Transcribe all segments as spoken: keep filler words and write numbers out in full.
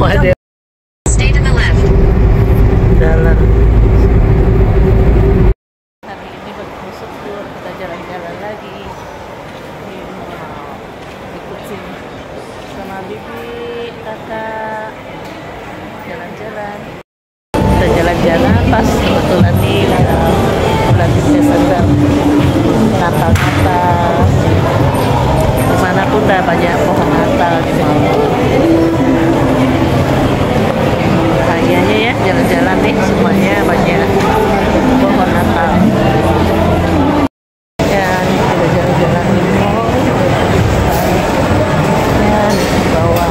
ada Stay to the left. jalan. Hari ini bertemu syukur kita jalan-jalan lagi. Ini mau ikut sini sama bibi, kakak jalan-jalan. Kita jalan-jalan pas kebetulan nih bulan Desember, Natal-Natal. Dimanapun dah banyak pohon Natal gitu. Bahayanya ya jalan-jalan nih semuanya banyak pohon Natal. Ya nih kita jalan-jalan di mall. Ya nih di bawah.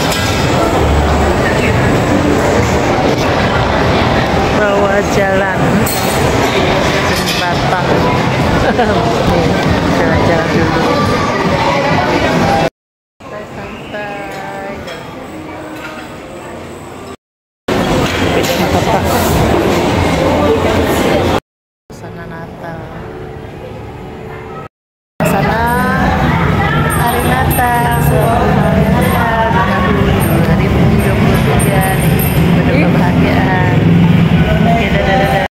Bawah jalan jembatan. Nih, jalan-jalan dulu. Santai-santai. Bapak